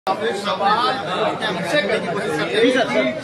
आपने सवाल हमसे करने की कोशिश करते हैं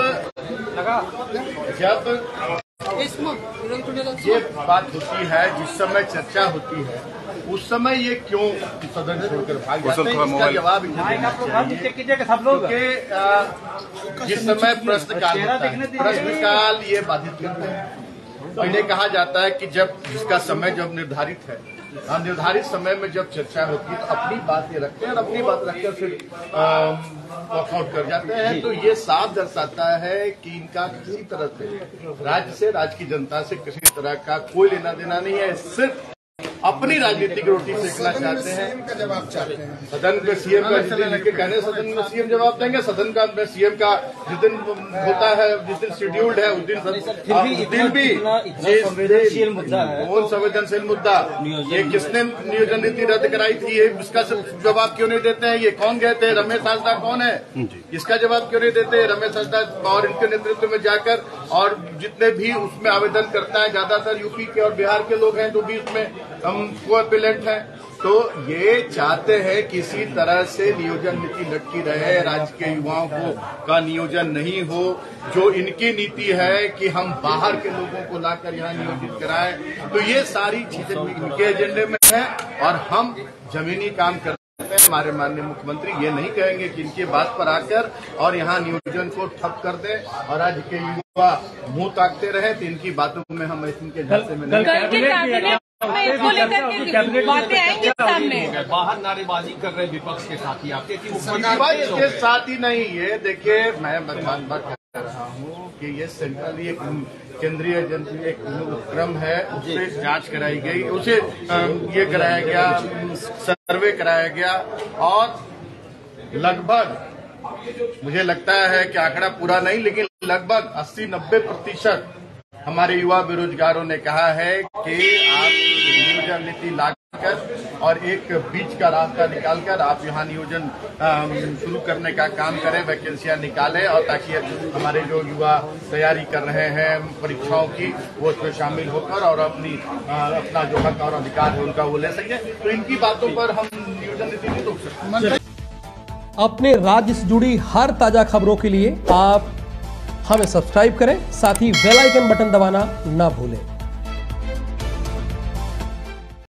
जब ये बात होती है, जिस समय चर्चा होती है, उस समय ये क्यों सदन छोड़कर भाग जाते हैं, इसका जवाब क्योंकि जिस समय प्रश्नकाल होता है, प्रश्नकाल ये बाधित करते हैं। पहले कहा जाता है कि जब जिसका समय जब निर्धारित है, निर्धारित समय में जब चर्चा होती है तो अपनी बात ये रखते हैं और अपनी बात रखकर फिर वॉकआउट कर जाते हैं। तो ये साफ दर्शाता है कि इनका किसी तरह से राज्य की जनता से किसी तरह का कोई लेना देना नहीं है, सिर्फ अपनी राजनीतिक रोटी सेकना चाहते हैं। का जवाब चाहते हैं सदन में सीएम का जिस दिन लिखे कहने सदन में सीएम जवाब देंगे, सदन का में सीएम का जिस दिन होता है, जिस दिन शेड्यूल्ड है उस दिन भी संवेदनशील मुद्दा है। कौन संवेदनशील मुद्दा? ये किसने नियोजन नीति रद्द कराई थी, ये इसका जवाब क्यों नहीं देते हैं? ये कौन गए थे? रमेश हांसदा कौन है? इसका जवाब क्यों नहीं देते? रमेश हांसदा और इनके नेतृत्व में जाकर, और जितने भी उसमें आवेदन करता है ज्यादातर यूपी के और बिहार के लोग हैं, तो भी उसमें कोअपिलेंट है। तो ये चाहते हैं किसी तरह से नियोजन नीति लटकी रहे, राज्य के युवाओं का नियोजन नहीं हो। जो इनकी नीति है कि हम बाहर के लोगों को लाकर यहाँ नियोजित कराएं, तो ये सारी चीजें इनके एजेंडे में है और हम जमीनी काम करते हैं। हमारे माननीय मुख्यमंत्री ये नहीं कहेंगे कि इनकी बात पर आकर और यहाँ नियोजन को ठप कर दें और राज्य के युवा मुंह ताकते रहे, तो इनकी बातों में हम इनके झांसे में नहीं। इसको लेकर के बातें आएंगी सामने। बाहर नारेबाजी कर रहे विपक्ष के साथी आपके के साथ ही नहीं। ये देखिए, मैं बात कर रहा हूँ कि ये सेंट्रल एक केंद्रीय एक उपक्रम है, उससे जांच कराई गई, उसे ये कराया गया, सर्वे कराया गया और लगभग मुझे लगता है कि आंकड़ा पूरा नहीं, लेकिन लगभग 80-90% हमारे युवा बेरोजगारों ने कहा है कि आप नियोजन नीति लाकर और एक बीच का रास्ता निकालकर आप यहाँ नियोजन शुरू करने का काम करें, वैकेंसियां निकालें, और ताकि हमारे जो युवा तैयारी कर रहे हैं परीक्षाओं की, वो उसमें शामिल होकर और अपना जो हक और अधिकार है उनका वो ले सकें। तो इनकी बातों पर हम नियोजन नीति नहीं रोक सकते। अपने राज्य से जुड़ी हर ताजा खबरों के लिए आप हमें सब्सक्राइब करें, साथ ही बेल आइकन बटन दबाना ना भूलें।